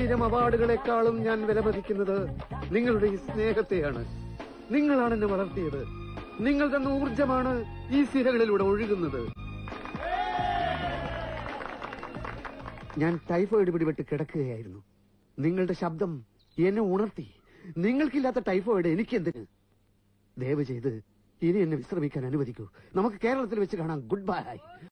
1000 അവാർഡുകളെക്കാളും ഞാൻ വിലമതിക്കുന്നത് നിങ്ങളുടെ ഈ സ്നേഹത്തെയാണ്. നിങ്ങളാണ് എന്നെ വളർത്തിയത്. നിങ്ങൾ തന്ന ഊർജമാണ് ഈ സിരകളിലൂടെ ഒഴുകുന്നത്. ഞാൻ ടൈഫോയിഡ് പിടിപെട്ട് കിടക്കുകയായിരുന്നു. നിങ്ങളുടെ ശബ്ദം എന്നെ ഉണർത്തി. നിങ്ങൾക്കില്ലാത്ത ടൈഫോയിഡ് എനിക്കെന്തിന്? ദയവ് ചെയ്ത് ഇനി എന്നെ വിശ്രമിക്കാൻ അനുവദിക്കൂ. നമുക്ക് കേരളത്തിൽ വെച്ച് കാണാം. Good bye.